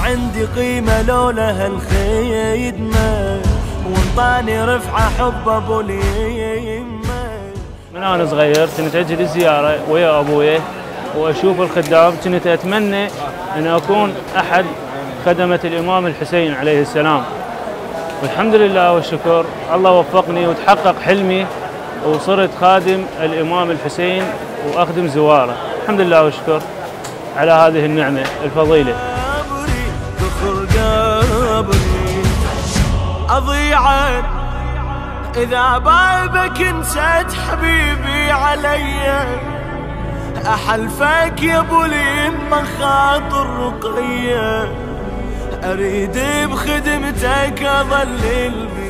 عندي قيمة لولا هالخدمة، وانطاني رفعة حب ابو اليمة. من انا صغير كنت اجي للزيارة ويا ابوي واشوف الخدام، كنت اتمنى ان اكون احد خدمة الامام الحسين عليه السلام، والحمد لله والشكر الله وفقني وتحقق حلمي وصرت خادم الامام الحسين واخدم زواره، الحمد لله والشكر على هذه النعمة الفضيلة. أضيعت إذا بابك نسيت حبيبي علي، أحلفك يا ابو اليمة خاطر رقية، أريد بخدمتك أظل